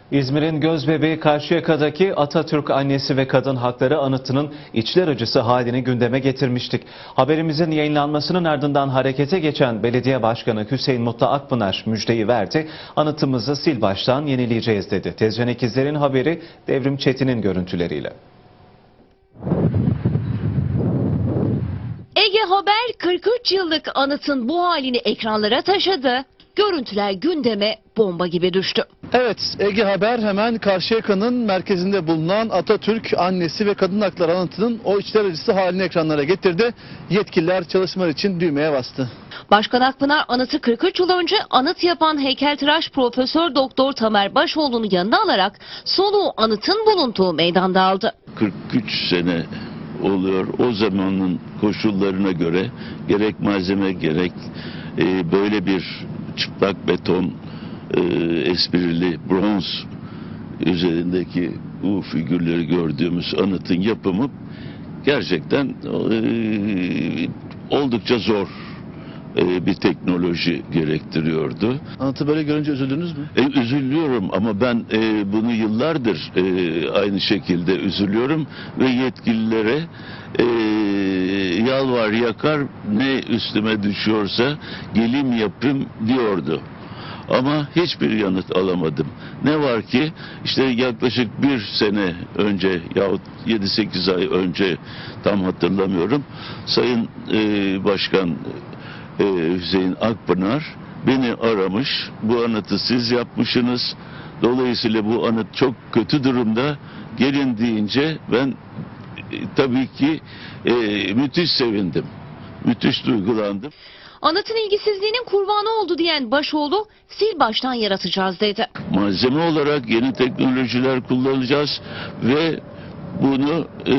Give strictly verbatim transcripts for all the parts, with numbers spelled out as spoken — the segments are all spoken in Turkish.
İzmir'in gözbebeği Karşıyaka'daki Atatürk Annesi ve Kadın Hakları Anıtı'nın içler acısı halini gündeme getirmiştik. Haberimizin yayınlanmasının ardından harekete geçen Belediye Başkanı Hüseyin Mutlu Akpınar müjdeyi verdi. Anıtımızı sil baştan yenileyeceğiz dedi. Tezcan İkizler'in haberi Devrim Çetin'in görüntüleriyle. Ege Haber kırk üç yıllık anıtın bu halini ekranlara taşıdı. Görüntüler gündeme bomba gibi düştü. Evet, Ege Haber hemen Karşıyaka'nın merkezinde bulunan Atatürk Annesi ve Kadın Hakları Anıtı'nın o içler acısı halini ekranlara getirdi. Yetkililer çalışmalar için düğmeye bastı. Başkan Akpınar anıtı kırk üç yıl önce anıt yapan heykeltıraş Profesör Doktor Tamer Başoğlu'nu yanına alarak soluğu anıtın bulunduğu meydanda aldı. kırk üç sene oluyor. O zamanın koşullarına göre gerek malzeme gerek e, böyle bir çıplak beton e, esprili bronz üzerindeki bu figürleri gördüğümüz anıtın yapımı gerçekten e, oldukça zor e, bir teknoloji gerektiriyordu. Anıtı böyle görünce üzüldünüz mü? E, üzülüyorum ama ben e, bunu yıllardır e, aynı şekilde üzülüyorum ve yetkililere e, yalvar yakar ne üstüme düşüyorsa gelim yapayım diyordu. Ama hiçbir yanıt alamadım. Ne var ki işte yaklaşık bir sene önce yahut yedi sekiz ay önce tam hatırlamıyorum Sayın e, Başkan e, Hüseyin Akpınar beni aramış. Bu anıtı siz yapmışsınız. Dolayısıyla bu anıt çok kötü durumda. Gelin deyince ben e, tabii ki e, müthiş sevindim. Müthiş duygulandım. Anıtın ilgisizliğinin kurbanı oldu diyen Başoğlu sil baştan yaratacağız dedi. Malzeme olarak yeni teknolojiler kullanacağız ve bunu e,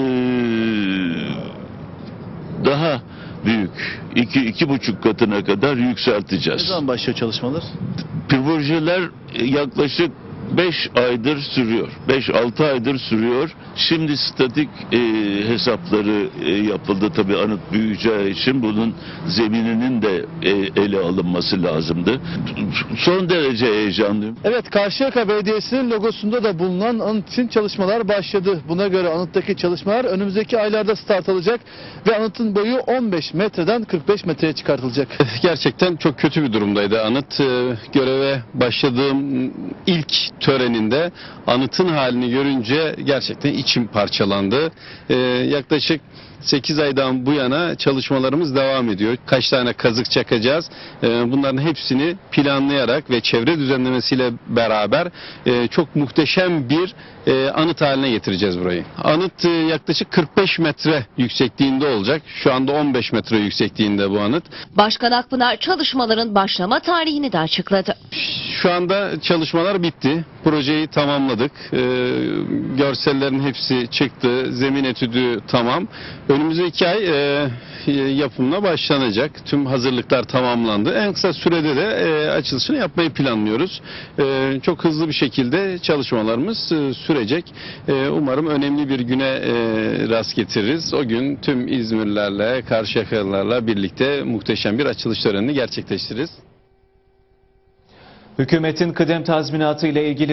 daha büyük iki iki buçuk katına kadar yükselteceğiz. Ne zaman başlıyor çalışmalar? Projeler yaklaşık beş aydır sürüyor. beş altı aydır sürüyor. Şimdi statik e, hesapları e, yapıldı. Tabii anıt büyüyeceği için bunun zemininin de e, ele alınması lazımdı. Son derece heyecanlıyım. Evet, Karşıyaka Belediyesi'nin logosunda da bulunan anıt için çalışmalar başladı. Buna göre anıttaki çalışmalar önümüzdeki aylarda start alacak ve anıtın boyu on beş metreden kırk beş metreye çıkartılacak. Gerçekten çok kötü bir durumdaydı anıt. Göreve başladığım ilk töreninde anıtın halini görünce gerçekten içim parçalandı. Ee, yaklaşık sekiz aydan bu yana çalışmalarımız devam ediyor. Kaç tane kazık çakacağız? Ee, bunların hepsini planlayarak ve çevre düzenlemesiyle beraber e, çok muhteşem bir e, anıt haline getireceğiz burayı. Anıt e, yaklaşık kırk beş metre yüksekliğinde olacak. Şu anda on beş metre yüksekliğinde bu anıt. Başkan Akpınar çalışmaların başlama tarihini de açıkladı. Şu anda çalışmalar bitti. Projeyi tamamladık. Ee, görsellerin hepsi çıktı. Zemin etüdü tamam. Önümüzdeki ay e, yapımına başlanacak. Tüm hazırlıklar tamamlandı. En kısa sürede de e, açılışını yapmayı planlıyoruz. E, çok hızlı bir şekilde çalışmalarımız e, sürecek. E, umarım önemli bir güne e, rast getiririz. O gün tüm İzmirlilerle, Karşıyakalılarla birlikte muhteşem bir açılış törenini gerçekleştiririz. Hükümetin kıdem tazminatı ile ilgili